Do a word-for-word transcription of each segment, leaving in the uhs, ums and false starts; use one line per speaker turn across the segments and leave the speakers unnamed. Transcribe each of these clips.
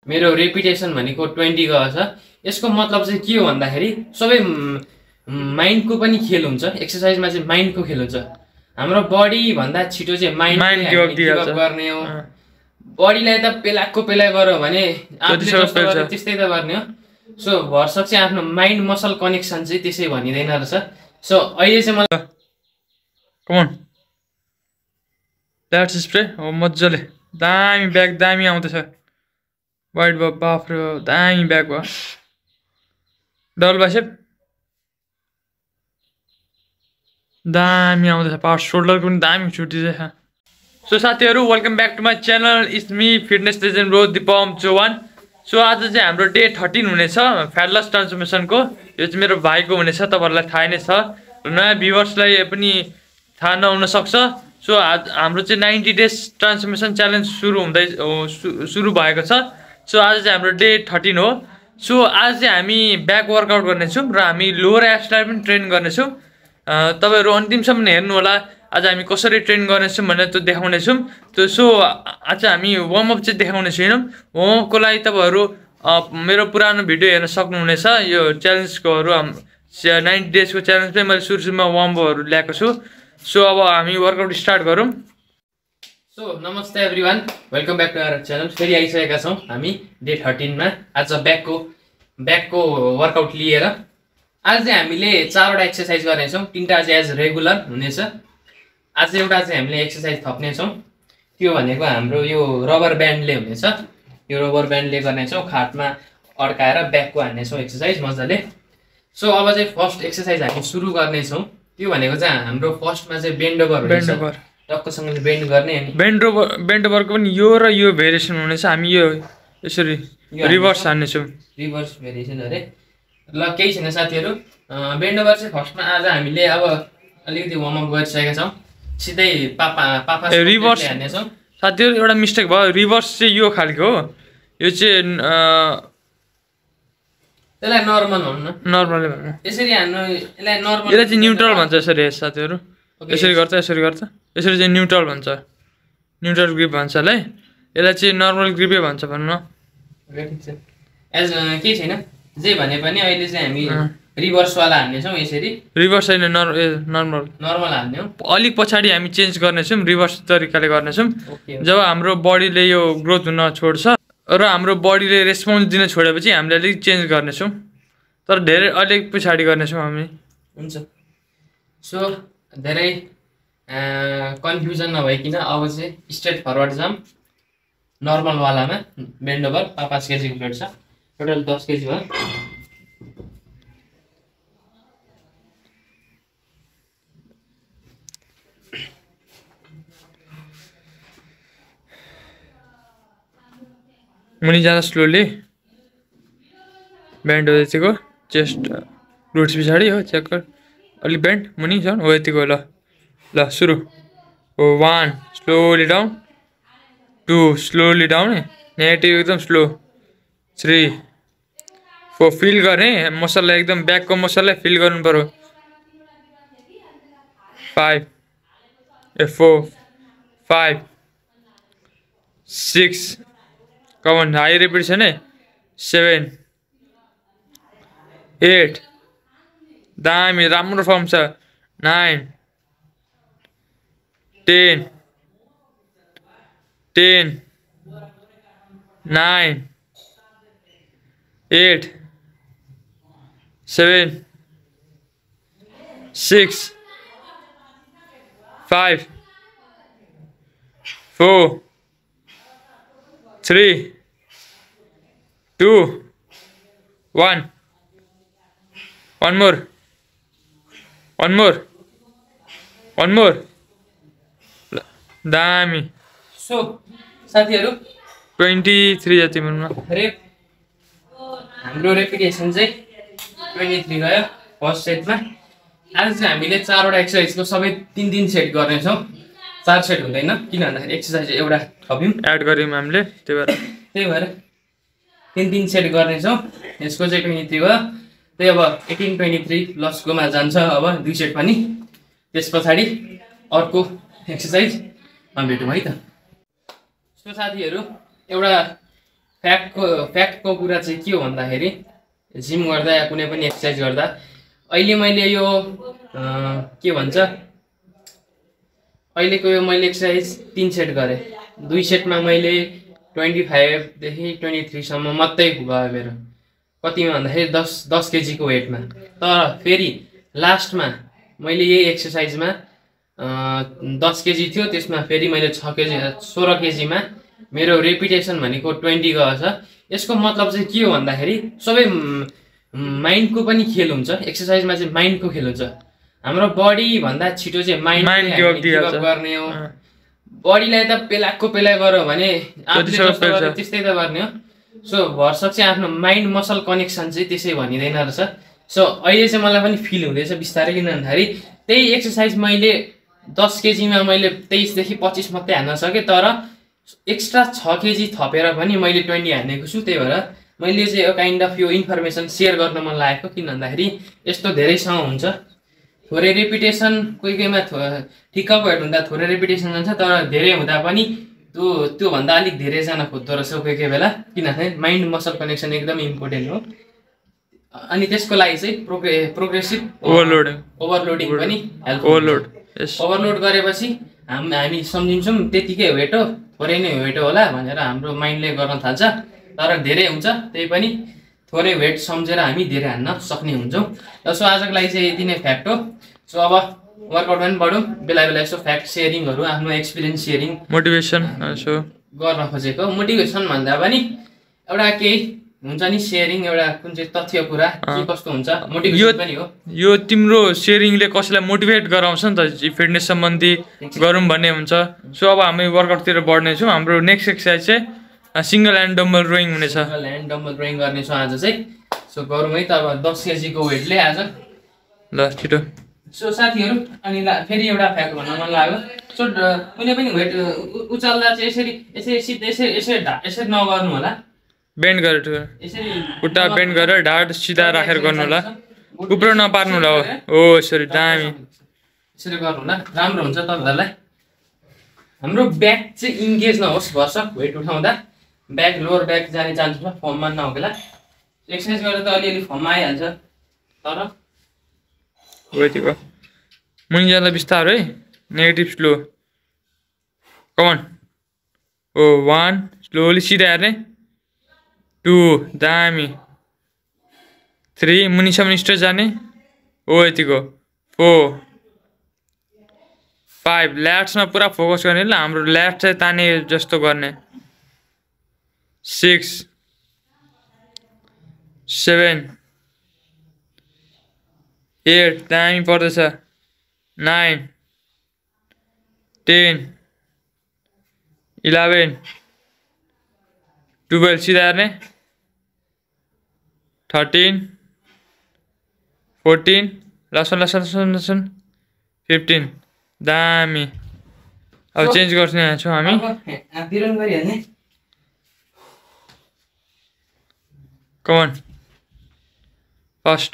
मेरो रेपुटेसन भनेको ट्वेन्टी गएको छ। यसको मतलब चाहिँ के हो भन्दाखेरि सबै माइन्डको पनि खेल हुन्छ। एक्सर्साइजमा चाहिँ माइन्डको खेल हुन्छ। हाम्रो बडी भन्दा छिटो चाहिँ माइन्ड गिभ गर्ने हो। बडीलाई त पेलाको पेला गऱ्यो भने त्यस्तै त गर्ने हो। सो भरसक चाहिँ आफ्नो माइन्ड मसल कनेक्सन चाहिँ त्यसै भनिँदैन रहेछ। सो अहिले चाहिँ मलाई
कमन ल्याट्स स्प्रे हो मजाले दामी ब्याग दामी आउँदैछ। वाइट भयो बाफ्रे दामी ब्याग भयो। डबल बाइसेप दामी आउँदैछ। पावर सोल्डर पनि दामी छुट्टिँदैछ। सो साथीहरू welcome back to my channel. It's me fitness legend bro Dipam Chauhan. So आज चाहिँ हाम्रो डे थर्टिन हुनेछ फ्याट लस ट्रान्सफर्मेसनको। यो चाहिँ मेरो भाइको हुनेछ, तपाईँहरूलाई थाहै नै छ। नयाँ भ्युवर्सलाई पनि थाहा नहुन सक्छ। सो आज हाम्रो चाहिँ नाइन्टी डेज ट्रान्सफर्मेसन च्यालेन्ज सुरु हुँदै सुरु भएको छ। सो आज चाहिँ हाम्रो डे थर्टिन हो। सो आज चाहिँ हामी ब्याक वर्कआउट गर्नेछौँ र हामी लोवर एब्सलाई पनि ट्रेन गर्नेछौँ। तपाईँहरू अन्तिमसम्म हेर्नु होला। आज हामी कसरी ट्रेन गर्नेछौँ भनेर त्यो देखाउनेछौँ। त्यो सो आज हामी वार्मअप चाहिँ देखाउने छैनौँ। वार्मअपको लागि तपाईँहरू मेरो पुरानो भिडियो हेर्न सक्नुहुनेछ। यो च्यालेन्जकोहरू नाइन्टी डेजको च्यालेन्जमै मैले सुरु सुरुमा वार्मअपहरू ल्याएको छु। सो अब हामी वर्कआउट स्टार्ट गरौँ।
सो नमस्ते everyone, welcome back to our channel. फेरि आइसकेका छौँ हामी डे थर्टिनमा। आज ब्याकको ब्याकको वर्कआउट लिएर आज चाहिँ हामीले चारवटा एक्सर्साइज गर्नेछौँ। तिनवटा चाहिँ एज रेगुलर हुनेछ। आज एउटा चाहिँ हामीले एक्सर्साइज थप्नेछौँ। त्यो भनेको हाम्रो यो रबर ब्यान्डले हुनेछ। यो रबर ब्यान्डले गर्नेछौँ। खाटमा अड्काएर ब्याकको हान्नेछौँ एक्सर्साइज मजाले। सो अब चाहिँ फर्स्ट एक्सर्साइज हामी सुरु गर्नेछौँ। त्यो भनेको चाहिँ हाम्रो फर्स्टमा चाहिँ बेन्ड ओभर हुनेछ। टक्कसँगले बेन्ड गर्ने अनि
बेन्ड ओभर बेन्ड ओभरको पनि यो र यो भेरिएसन हुनेछ। हामी यो यसरी रिभर्स हान्नेछौँ।
रिभर्स भेरिएसन अरे ल केही छैन साथीहरू। बेन्ड ओभर चाहिँ फर्स्टमा आज हामीले अब अलिकति वार्मअप गरिसकेका छौँ। सिधै पापा पापा
रिभर्स
हान्नेछौँ।
साथीहरू एउटा मिस्टेक भयो। रिभर्स चाहिँ यो खालको हो। यो चाहिँ
त्यसलाई नर्मल भन्नु न।
नर्मलै भन्नु।
यसरी हान्नु यसलाई नर्मल।
यसलाई चाहिँ न्युट्रल भन्छ। यसरी साथीहरू यसरी गर्छ यसरी गर्छ। यसरी चाहिँ न्युट्रल भन्छ। न्युट्रल ग्रिप भन्छ यसलाई। यसलाई चाहिँ नर्मल ग्रिपै भन्छ भन्नु न।
ठिक छ। एज केही छैन जे भने पनि अहिले चाहिँ हामी रिभर्सवाला हान्नेछौँ। यसरी
रिभर्स होइन नर् ए नर्मल
नर्मल हान्ने हो।
अलिक पछाडि हामी चेन्ज गर्नेछौँ। रिभर्स तरिकाले गर्नेछौँ। जब हाम्रो बडीले यो ग्रोथ हुन छोड्छ र हाम्रो बडीले रेस्पोन्स दिन छोडेपछि हामीले अलिक चेन्ज गर्नेछौँ। तर धेरै अलिक पछाडि गर्नेछौँ हामी।
हुन्छ। सो धेरै कन्फ्युजन नभइकन अब चाहिँ स्ट्रेट फरवर्ड जाम नर्मलवालामा बेन्ड ओभर। पाँच केजीको प्लेट छ। टोटल दस केजी भयो।
मुनि जाँदा स्लोली बेन्ड हो। यतिको चेस्ट ग्लुट्स पछाडि हो चेक गर। अलिक बेन्ड मुनि छ हो यतिको। ल ल सुरु हो। One slowly down, two slowly down negative एकदम स्लो, थ्री फोर फिल गर्ने मसललाई एकदम ब्याकको मसललाई फिल गर्नु पऱ्यो, फाइभ ए four five six come on high repetition है, सेभेन एट दामी राम्रो फर्म छ, nine ten ten nine eight seven six five four three two one one more one more one more दामी।
सो साथीहरू
ट्वेन्टी थ्री जति भनौँ न।
रेप हाम्रो रेपिटेसन चाहिँ ट्वेन्टी थ्री गयो फर्स्ट सेटमा। आज चाहिँ हामीले चारवटा एक्सर्साइजको सबै तिन तिन सेट गर्नेछौँ। चार सेट हुँदैन किन भन्दाखेरि एक्सर्साइज एउटा थप्यौँ
एड गऱ्यौँ हामीले, त्यही भएर
त्यही भएर तिन तिन सेट गर्नेछौँ। यसको चाहिँ ट्वेन्टी थ्री भयो। त्यही अब एटिन ट्वेन्टी थ्री लसकोमा जान्छ अब दुई सेट पनि। त्यस पछाडि अर्को एक्सर्साइजमा भेटौँ है त। सो साथीहरू एउटा फ्याक्टको फ्याक्टको कुरा चाहिँ के हो भन्दाखेरि जिम गर्दा या कुनै पनि एक्सर्साइज गर्दा अहिले मैले यो के भन्छ अहिलेको यो मैले एक्सर्साइज तीन सेट गरेँ। दुई सेटमा मैले ट्वेन्टी फाइभदेखि ट्वेन्टी थ्रीसम्म मात्रै भयो मेरो, कतिमा भन्दाखेरि दस दस केजीको वेटमा। तर फेरि लास्टमा मैले यही एक्सर्साइजमा दस केजी थियो, त्यसमा फेरि मैले छ केजी सोह्र केजीमा मेरो रेपिटेसन भनेको ट्वेन्टी गएछ। यसको मतलब चाहिँ के हो भन्दाखेरि सबै माइन्डको पनि खेल हुन्छ, एक्सर्साइजमा चाहिँ माइन्डको खेल हुन्छ। हाम्रो बडी भन्दा छिटो चाहिँ माइन्ड गिभ गर्ने हो। बडीलाई त पेलाको पेला गऱ्यो भने त्यस्तै त गर्ने हो। सो भरसक चाहिँ आफ्नो माइन्ड मसल कनेक्सन चाहिँ त्यसै भनिँदैन रहेछ। सो अहिले चाहिँ मलाई पनि फिल हुँदैछ बिस्तारै, किन भन्दाखेरि त्यही एक्सर्साइज मैले दस केजीमा मैले तेइसदेखि पच्चिस मात्रै हान्न सकेँ, तर एक्स्ट्रा छ केजी थपेर पनि मैले ट्वेन्टी हानेको छु। त्यही भएर मैले चाहिँ यो काइन्ड अफ यो इन्फर्मेसन सेयर गर्न मन लागेको, किन भन्दाखेरि यस्तो धेरैसँग हुन्छ। थोरै रेपिटेसन कोही कोहीमा थो ठिक्कको वेट हुँदा थोरै रेपिटेसन जान्छ, तर धेरै हुँदा पनि त्यो त्योभन्दा अलिक धेरै जान खोज्दो रहेछ कोही कोही बेला, किनभने माइन्ड मसल कनेक्सन एकदम इम्पोर्टेन्ट हो। अनि त्यसको लागि चाहिँ प्रोग्रे प्रोग्रेसिभ
ओभरलोडिङ
ओभरलोडिङ पनि हेल्प
ओभरलोड
ओभरलोड गरेपछि हाम हामी सम्झिन्छौँ त्यतिकै वेट हो, थोरै नै वेट होला भनेर हाम्रो माइन्डले गर्न थाल्छ। तर धेरै हुन्छ, त्यही पनि थोरै वेट सम्झेर हामी धेरै हान्न सक्ने हुन्छौँ। र सो आजको लागि चाहिँ यति नै फ्याक्ट हो। सो अब वर्कआउटमा पनि बढौँ, बेला बेला यसो फ्याक्ट सेयरिङहरू आफ्नो एक्सपिरियन्स सेयरिङ
मोटिभेसन सो
गर्न खोजेको। मोटिभेसन भन्दा पनि एउटा केही हुन्छ नि सेयरिङ, एउटा कुन चाहिँ तथ्य कुरा के कस्तो हुन्छ मोटिभेसन पनि हो।
यो तिम्रो सेयरिङले कसैलाई मोटिभेट गराउँछ नि त, फिटनेस सम्बन्धी गरौँ भन्ने हुन्छ। सो अब हामी वर्कआउटतिर बढ्नेछौँ। हाम्रो नेक्स्ट एक्सर्साइज चाहिँ सिङ्गल ह्यान्ड डम्बल रोइङ हुनेछ।
सिङ्गल ह्यान्ड डम्बल रोइङ गर्नेछौँ आज चाहिँ। सो गरौँ है त अब दस केजीको वेटले आज।
ल छिटो।
सो साथीहरू अनि फेरि एउटा फ्याक्ट भन्न मन लाग्यो। सो कुनै पनि वेट उचाल्दा चाहिँ यसरी यसरी सिधै यसरी यसरी ढा यसरी नगर्नु होला,
बेन्ड गरेर
यसरी
खुट्टा बेन्ड गरेर ढाड सिधा राखेर गर्नु होला, उप्रो नपार्नु होला। हो सरी दामी
यसरी गर्नु होला, राम्रो हुन्छ तपाईँहरूलाई। हाम्रो ब्याक चाहिँ इन्गेज नहोस् भर्सक वेट उठाउँदा, ब्याक लोवर ब्याक जाने चान्स छ, फर्ममा नहोला। एक्सर्साइज गर्दा त अलिअलि फर्ममा आइहाल्छ, तर
हो यतिको मुनि जाँदा बिस्तारो है, negative slow. Come on oh स्लोली सिधा हेर्ने, टू दामी, थ्री मुनिसम्म स्ट्रेच जाने, हो यतिको, फोर फाइभ ल्याट्समा पुरा फोकस गर्ने ल, हाम्रो ल्याट चाहिँ ताने जस्तो गर्ने, सिक्स सेभेन एट दामी पर्दैछ, नाइन टेन इलेभेन टुवेल्भ सिधा हेर्ने, थर्टिन फोर्टिन लसन लसन लसन लसन फिफ्टिन दामी। अब चेन्ज गर्छौँ यहाँ छौँ हामी। कमन फर्स्ट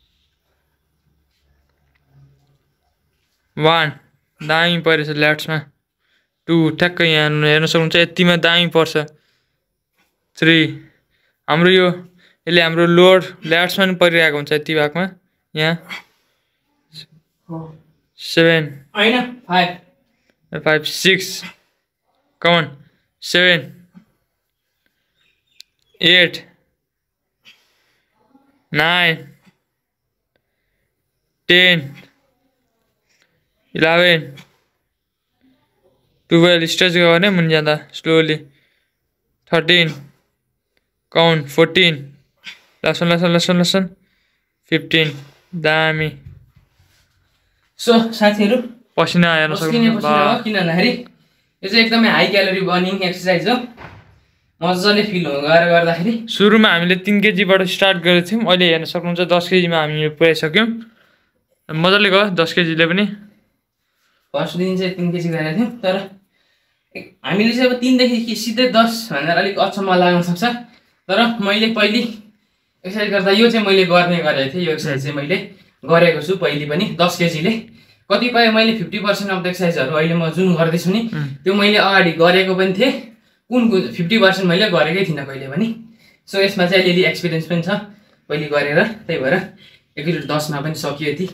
वान दामी परेछ ल्याट्समा, टू ठ्याक्कै यहाँ हेर्न सक्नुहुन्छ यतिमा दामी पर्छ, थ्री हाम्रो यो यसले हाम्रो लोवर ल्याट्समा पनि परिरहेको हुन्छ यति भागमा यहाँ, सेभेन
होइन five
five six come on seven eight nine ten eleven twelve stretch गर्ने मुनि जाँदा स्लोली, थर्टिन काउन्ट फोर्टिन लसन लसन लसन लसन फिफ्टिन दामी।
सो साथीहरू
पसिना हेर्न सक्नुहुन्छ,
किन भन्दाखेरि यो चाहिँ एकदमै हाई क्यालोरी बर्निङ एक्सर्साइज हो, मजाले फिल गरेर गर्दाखेरि।
सुरुमा हामीले तिन केजीबाट स्टार्ट गरेको थियौँ, अहिले हेर्न सक्नुहुन्छ दस केजीमा हामी पुऱ्याइसक्यौँ, मजाले गयो दस केजीले पनि।
फर्स्ट दिन चाहिँ तिन केजी गरेको थियौँ, तर हामीले चाहिँ अब तिनदेखि सिधै दस भनेर अलिक अचम्म लाग्न सक्छ, तर मैले पहिले एक्सर्साइज गर्दा यो चाहिँ मैले गर्ने गरेको थिएँ। यो एक्सर्साइज चाहिँ मैले गरेको छु पहिले पनि दस केजीले। कतिपय मैले फिफ्टी पर्सेन्ट अफ द एक्सर्साइजहरू अहिले म जुन गर्दैछु नि त्यो मैले अगाडि गरेको पनि थिएँ, कुन कुन फिफ्टी पर्सेन्ट मैले गरेकै थिइनँ कहिले पनि। सो यसमा चाहिँ अलिअलि एक्सपिरियन्स पनि छ पहिले गरेर, त्यही भएर एकैचोटि दसमा पनि सकियो यति।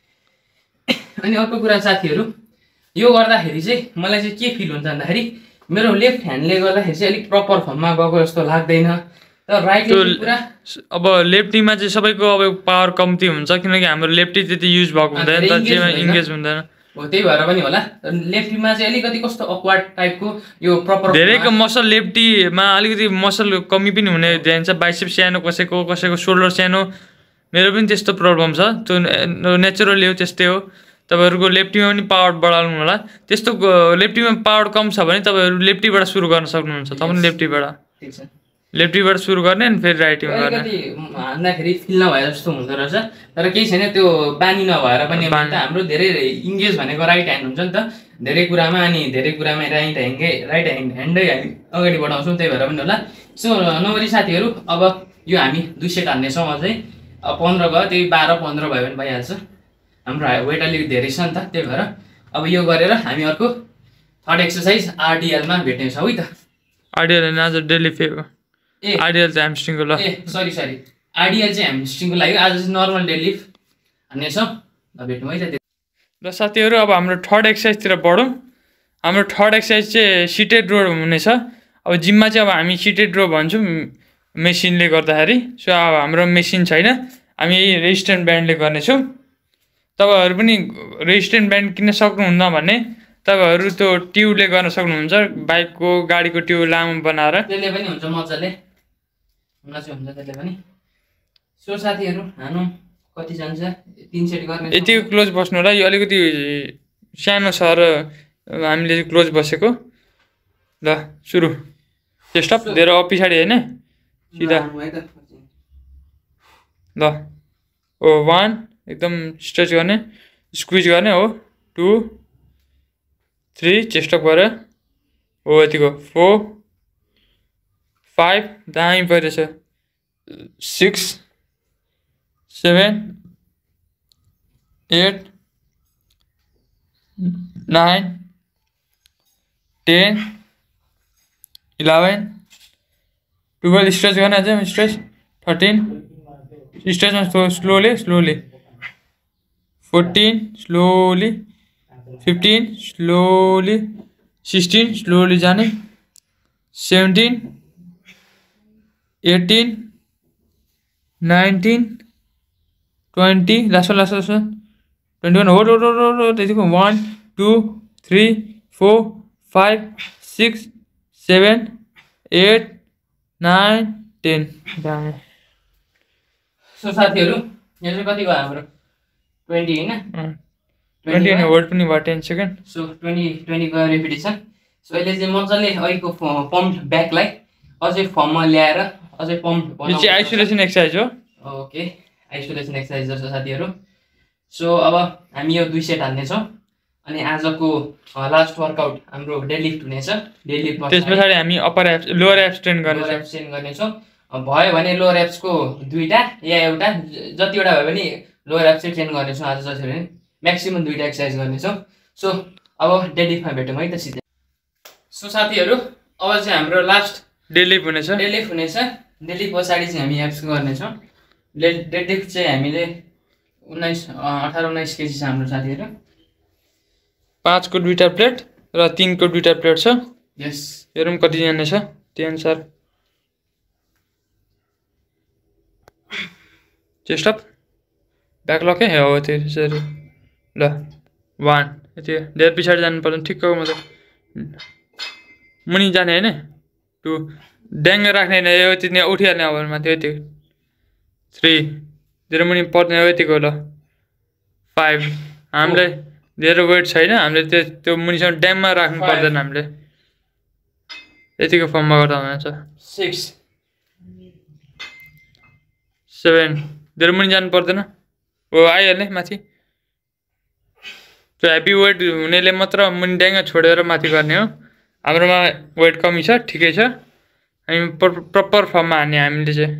अनि अर्को कुरा साथीहरू, यो गर्दाखेरि चाहिँ मलाई चाहिँ के फिल हुन्छ भन्दाखेरि मेरो लेफ्ट ह्यान्डले गर्दाखेरि चाहिँ अलिक प्रपर फर्ममा गएको जस्तो लाग्दैन, तर राइट पुरा।
अब लेफ्टीमा चाहिँ सबैको अब पावर कम्ती हुन्छ किनकि हाम्रो लेफ्टी त्यति युज भएको हुँदैन नि त, जेमा इङ्गेज हुँदैन
हो, त्यही भएर पनि होला। लेफ्टीमा चाहिँ अलिकति कस्तो अक्वार्ड टाइपको यो प्रपर
धेरैको मसल लेफ्टीमा अलिकति मसल कमी पनि हुने जान्छ, बाइसेप सानो कसैको, कसैको सोल्डर सानो। मेरो पनि त्यस्तो प्रब्लम छ, त्यो नेचुरली हो, त्यस्तै हो। तपाईँहरूको लेफ्टीमा पनि पावर बढाउनु होला। त्यस्तो लेफ्टीमा पावर कम छ भने तपाईँहरू लेफ्टीबाट सुरु गर्न सक्नुहुन्छ। तपाईँ लेफ्टीबाट लेफ्टीबाट सुरु गर्ने अनि फेरि राइटीमा गर्ने।
हान्दाखेरि फिल नभए जस्तो हुँदो रहेछ, तर केही छैन, त्यो बानी नभएर पनि हाम्रो धेरै इङ्गेज भनेको राइट ह्यान्ड हुन्छ नि त धेरै कुरामा, अनि धेरै कुरामा राइट ह्यान्डकै राइट ह्यान्ड ह्यान्डै हामी अगाडि बढाउँछौँ, त्यही भएर पनि होला। सो नम्बरी साथीहरू, अब यो हामी दुई सेट हान्नेछौँ अझै। अब पन्ध्र भयो, त्यही बाह्र पन्ध्र भयो भने भइहाल्छ। हाम्रो वेट अलिक धेरै छ नि त, त्यही भएर अब यो गरेर हामी अर्को थर्ड एक्सर्साइज आरडिएलमा भेट्नेछौँ है त।
आरडिएल आज डेली फेभ
ए
आरडिएल चाहिँ ह्यामस्ट्रिङको ल
ए सरी सरी आरडिएल चाहिँ ह्यामस्ट्रिङको लागि, आज चाहिँ नर्मल डेडलिफ्ट हान्नेछौँ। ल भेटौँ है त।
र साथीहरू, अब हाम्रो थर्ड एक्सर्साइजतिर बढौँ। हाम्रो थर्ड एक्सर्साइज चाहिँ सिटेड रो हुनेछ। अब जिममा चाहिँ अब हामी सिटेड रो भन्छौँ मेसिनले गर्दाखेरि। सो अब हाम्रो मेसिन छैन, हामी रेजिस्टेन्ट ब्यान्डले गर्नेछौँ। तपाईँहरू पनि रेजिस्टेन्ट ब्यान्ड किन्न सक्नुहुन्न भने तपाईँहरू त्यो ट्युबले गर्न सक्नुहुन्छ, बाइकको गाडीको ट्युब लामो बनाएर।
त्यसले पनि हुन्छ, मजाले हुन चाहिँ हुन्छ त्यसले पनि। सो साथीहरू, हानौँ। कति जान्छ? तिन सेट गर्ने।
यतिको क्लोज बस्नु होला, यो अलिकति सानो छ र हामीले क्लोज बसेको। ल सुरु। चेस्ट अप धेरै अप पछाडि होइन, सिधा। ल ओ वान, एकदम स्ट्रेच गर्ने, स्क्विज गर्ने हो। टू थ्री, चेस्ट अप गरेर हो, यतिको। फोर फाइभ, दामी परिरहेछ। Six seven eight nine ten eleven twelve, stretch गर्ने अझै स्ट्रेच। थर्टिन, स्ट्रेचमा slowly slowly. Fourteen slowly. Fifteen slowly. Sixteen slowly जाने। Seventeen eighteen nineteen twenty, last last last twenty one. हो हो हो त्यतिको। One two three four five six seven eight nine ten.
So साथीहरू, यहाँ चाहिँ कति भयो हाम्रो? ट्वेन्टी होइन,
ट्वेन्टी होइन, होल्ड पनि भयो टेन सेकेन्ड।
सो ट्वेन्टी ट्वेन्टीको रिपिटेसन। सो अहिले चाहिँ मजाले अहिलेको पम्प ब्याकलाई अझै फर्ममा ल्याएर अझै पम्प।
यो चाहिँ आइसोलेसन एक्सर्साइज हो।
ओके, आइसोलेसन एक्सर्साइज जस्तो साथीहरू। सो अब हामी यो दुई सेट हान्नेछौँ, अनि आजको लास्ट वर्कआउट हाम्रो डेडलिफ्ट हुनेछ। डेडलिफ्ट
त्यस पछाडि हामी upper abs lower abs train गर्नेछौँ।
लोअर एप्स ट्रेन गर्नेछौँ। भयो भने लोअर एप्सको दुईवटा या एउटा, जतिवटा भयो भने लोअर एप्स चाहिँ ट्रेन गर्नेछौँ आज। जसरी पनि म्याक्सिमम् दुईवटा एक्सर्साइज गर्नेछौँ। सो अब डेडलिफ्टमा भेटौँ है त सिधै। सो साथीहरू, अब चाहिँ हाम्रो लास्ट
डेडलिफ्ट हुनेछ।
डेडलिफ्ट हुनेछ। डेडलिफ्ट पछाडि चाहिँ हामी एप्स गर्नेछौँ। डेड डेडलिफ्ट चाहिँ हामीले उन्नाइस अठार उन्नाइस केजी छ हाम्रो साथीहरू।
पाँचको दुईवटा प्लेट र तिनको दुईवटा प्लेट छ।
यस,
हेरौँ कतिजना छ त्यही अनुसार। चेस्ट अप ब्याकलकै हो त्यसरी। ल वान, यति धेरै पछाडि जानु पर्दैन, ठिक्कको मतलब मुनि जाने होइन। टू, ड्याङ्ग राख्ने होइन, यो यति नै उठिहाल्ने अब माथि यति। थ्री, धेरै मुनि पर्ने हो, यतिको। ल फाइभ, हामीलाई धेरै वेट छैन, हामीले त्यो त्यो मुनिसँग ड्याङमा राख्नु पर्दैन, हामीले यतिको फर्ममा गर्दा हुन्छ।
सिक्स,
सेभेन, धेरै मुनि जानु पर्दैन, हो आइहाल्ने माथि। त्यो हेभी वेट हुनेले मात्र मुनि ड्याङ्ग छोडेर माथि गर्ने हो। हाम्रोमा वेट कमी छ, ठिकै छ, हामी प्रपर फर्ममा हान्ने हामीले चाहिँ।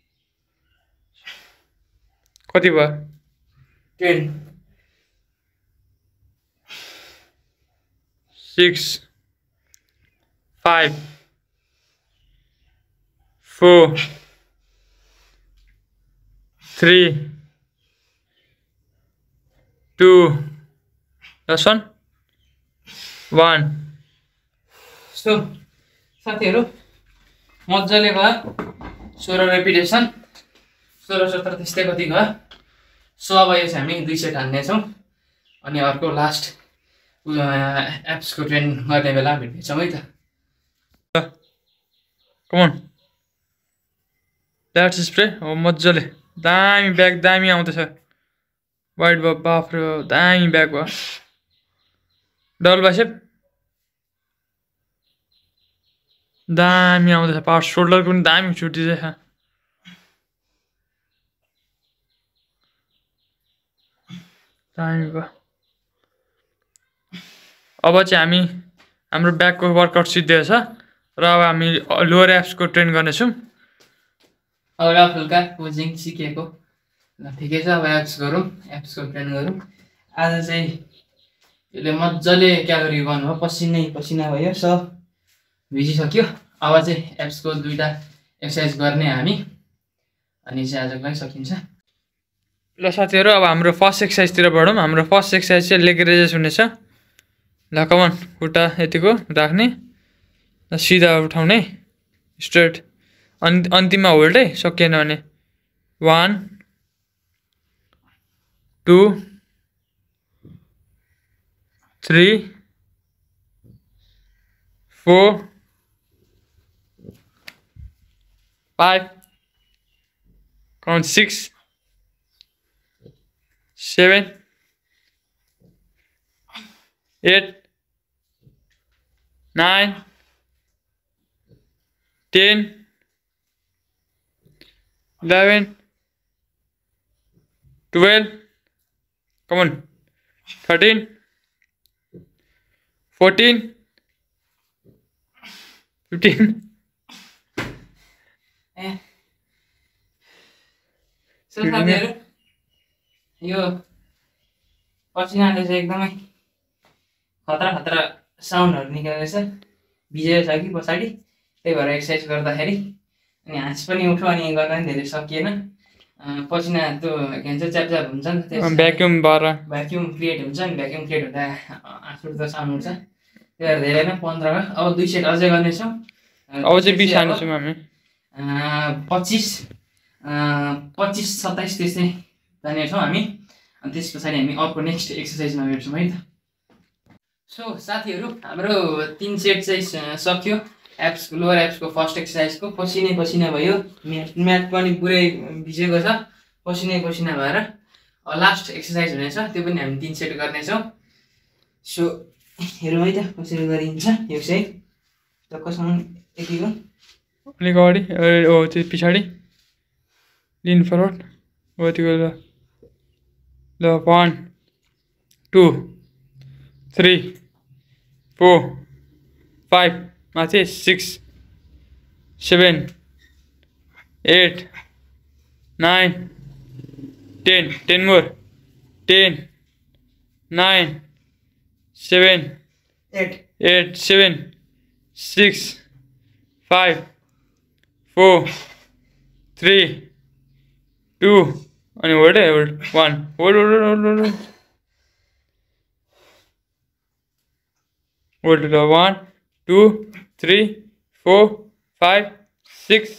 कति भयो?
Ten,
six, five, four, three, two, last one, one.
So साथीहरू मजाले भयो सोह्र रेपिटेसन सोह्र सत्र त्यस्तै कति भयो सो अब यो चाहिँ हामी दुई सेट हान्नेछौँ अनि अर्को लास्ट एप्सको ट्रेन गर्ने बेला भेट्नेछौँ है त
कमन द्याट्स स्प्रे हो मजाले दामी ब्याग दामी आउँदैछ वाइट भयो बाफ्रे दामी ब्याग भयो डबल बाइसेप दामी आउँदैछ पावर सोल्डरको पनि दामी छुट्टिँदैछ दामी भयो अब चाहिँ हामी हाम्रो ब्याकको वर्कआउट सिद्धिएछ र अब हामी लोवर एप्सको ट्रेन गर्नेछौँ
हल्का फुल्का कोचिङ सिकेको ल ठिकै छ अब एप्स गरौँ एप्सको ट्रेन गरौँ आज चाहिँ यसले मजाले क्यालोरी गर्नु भयो पसिनै पसिना भयो सब भिजिसक्यो अब चाहिँ एप्सको दुईवटा एक्सर्साइज गर्ने हामी अनि चाहिँ आजको लागि सकिन्छ
ल साथीहरू अब हाम्रो फर्स्ट एक्सर्साइजतिर बढौँ हाम्रो फर्स्ट एक्सर्साइज चाहिँ लेग रेजेस हुनेछ ल कमन खुट्टा यतिको राख्ने सिधा उठाउने स्ट्रेट अनि अन्तिममा होल्डै सकिएन भने one two three four five count six seven eight nine ten eleven twelve come on thirteen fourteen fifteen
ए साथीहरू यो पसिनाले चाहिँ एकदमै खतरा खतरा साउन्डहरू निकालेछ भिजेको छ कि पछाडि त्यही भएर एक्सर्साइज गर्दाखेरि अनि हाँस पनि उठ्यो अनि गर्दा पनि धेरै सकिएन पसिना त्यो के भन्छ च्यापच्याप हुन्छ नि त
भ्याक्युम भएर
भ्याक्युम क्रिएट हुन्छ नि भ्याक्युम क्रिएट हुँदा हाँस उठ्दा साउन्ड हुन्छ त्यही भएर धेरै नै पन्ध्रमा अब दुई सेट अझै गर्नेछौँ
अब चाहिँ बिस हाल्नेछौँ हामी
पच्चिस पच्चिस सत्ताइस त्यस्तै जानेछौँ हामी अनि त्यस पछाडि हामी अर्को नेक्स्ट एक्सर्साइजमा भेट्छौँ है त सो साथीहरू हाम्रो तिन सेट चाहिँ सक्यो एप्स लोवर एप्सको फर्स्ट एक्सर्साइजको पसिनै पसिना भयो म्याट म्याट पनि पुरै भिजेको छ पसिनै पसिना भएर लास्ट एक्सर्साइज हुनेछ त्यो पनि हामी तिन सेट गर्नेछौँ सो हेरौँ है त कसरी गरिन्छ यो चाहिँ टक्कसँग यतिको
अलिक अगाडि हो त्यो पछाडि लिन फरवर्ड हो यतिको ल ल one two three four five माथि six seven eight nine ten ten more ten nine seven
eight
eight seven six five four three two अनि होल्ड है hold one hold hold hold hold hold ल one two three four five six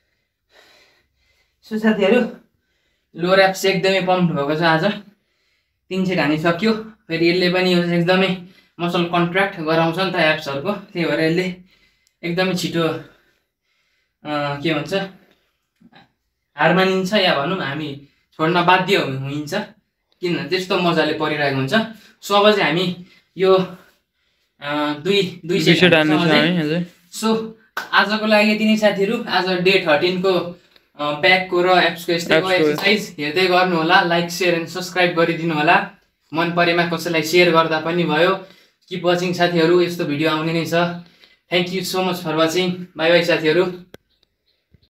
so साथीहरू lower abs एकदमै pump भएको छ आज तिन set हानिसक्यो फेरि यसले पनि यो एकदमै मसल कन्ट्र्याक्ट गराउँछ नि त एप्सहरूको त्यही भएर यसले एकदमै छिटो के भन्छ हार मानिन्छ या भनौँ हामी छोड्न बाध्य हुन्छ किनभने त्यस्तो मजाले परिरहेको हुन्छ सो अब चाहिँ हामी यो दुई दुई सेट हान्छौँ सो आजको लागि यति नै साथीहरू आज डे थर्टिनको ब्याकको र एप्सको यस्तैको एक्सर्साइज हेर्दै गर्नु होला लाइक सेयर एन्ड सब्सक्राइब गरिदिनु होला मन परेमा कसैलाई सेयर गर्दा पनि भयो किप वाचिङ साथीहरू यस्तो भिडियो आउने नै छ thank you so much for watching bye bye साथीहरू